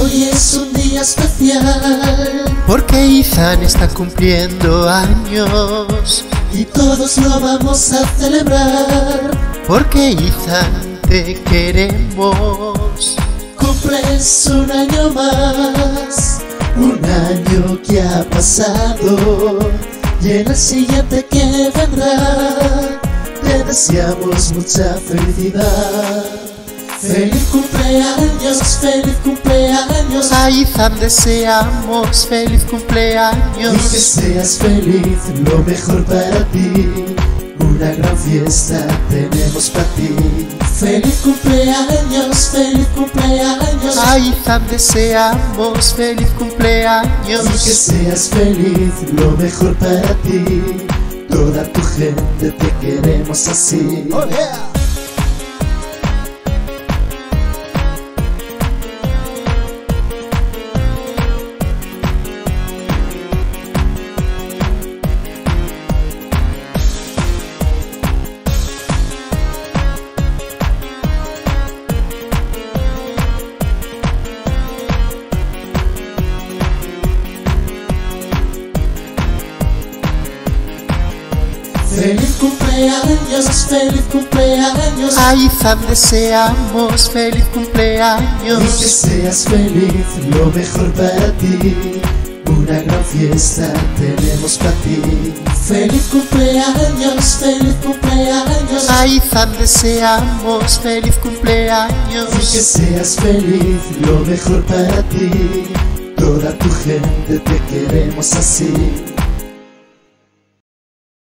Hoy es un día especial, porque Ethan está cumpliendo años. y todos lo vamos a celebrar. Porque Ethan te queremos. Cumples un año más, un año que ha pasado, y en el siguiente que vendrá te deseamos mucha felicidad. Feliz cumpleaños, feliz cumpleaños. A Ethan deseamos feliz cumpleaños. Y que seas feliz, lo mejor para ti. Una gran fiesta tenemos para ti. Feliz cumpleaños, feliz cumpleaños. A Ethan deseamos feliz cumpleaños. Y que seas feliz, lo mejor para ti. Toda tu gente te queremos así. Oh, yeah. Feliz cumpleaños, feliz cumpleaños. A Ethan deseamos feliz Y que cumpleaños. seas feliz, lo mejor para ti. Una gran fiesta tenemos para ti. Feliz cumpleaños, feliz cumpleaños. A Ethan deseamos feliz Y que cumpleaños. seas feliz, lo mejor para ti. Toda tu gente te queremos así.